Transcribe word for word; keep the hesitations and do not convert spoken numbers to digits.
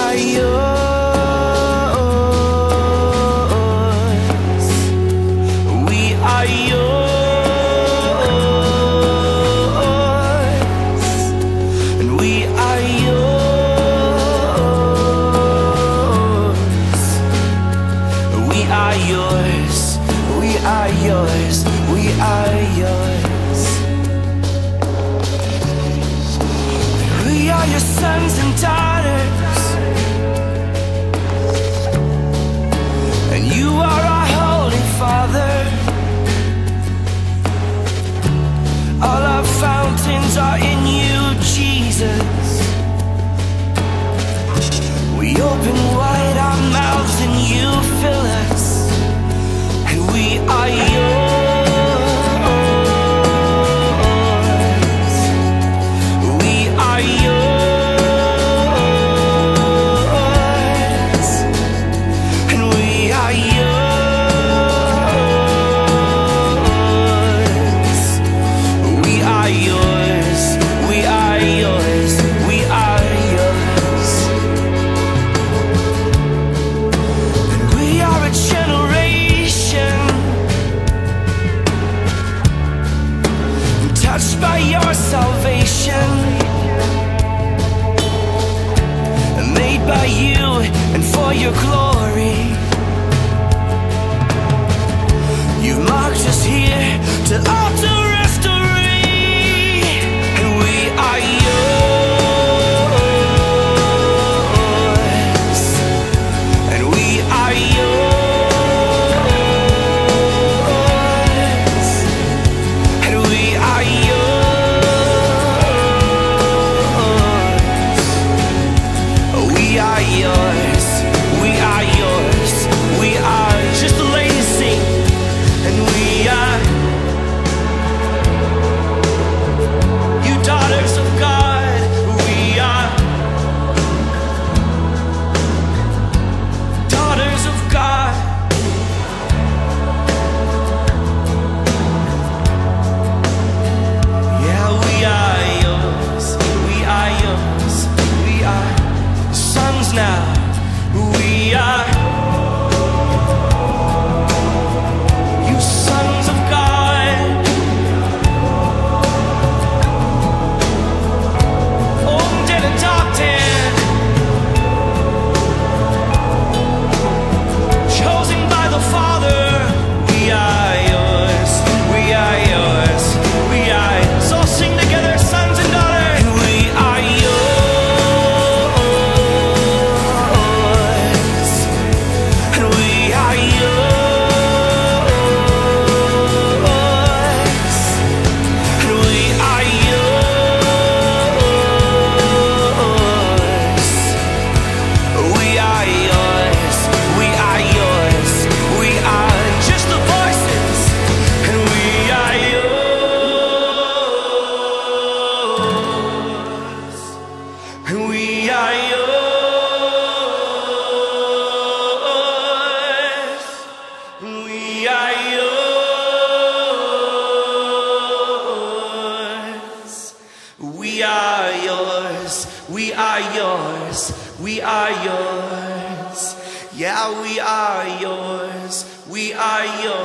are yours. We are yours. And we are yours. We are yours. We are yours. We are yours. We are your sons and daughters, and you are our Holy Father. All our fountains are in you, Jesus. We open wide our mouths and you fill us, and we are yours. We are yours, and we are yours. We are yours. We are yours. We are yours. And we are a generation touched by your salvation, made by you and for your glory. You've marked us here to alter restory, and we are yours, and we are yours, and we are yours. We are yours. We are yours. We are just the ladies sing, and we are you daughters of God. We are daughters of God. Yeah, we are yours. We are yours. We are sons now. We are you sons of God. Old and adopted, chosen by the Father. We are yours. We are yours. We are. So sing together, sons and daughters. And we are yours. And we are yours. And we are yours. We are yours. We are yours. We are just the voices, and we are yours. And we are yours. And we are yours. We are yours. We are yours. We are yours. Yeah, we are yours. We are yours.